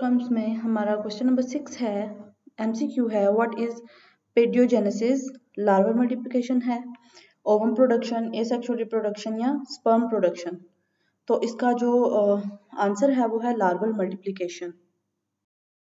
Outcomes में हमारा question number 6 है, एमसीक्यू है, what is paedogenesis, larval multiplication है, ओवम प्रोडक्शन, एसेक्सुअल रिप्रोडक्शन या स्पर्म प्रोडक्शन। तो इसका जो आंसर है वो है लार्वल मल्टीप्लिकेशन।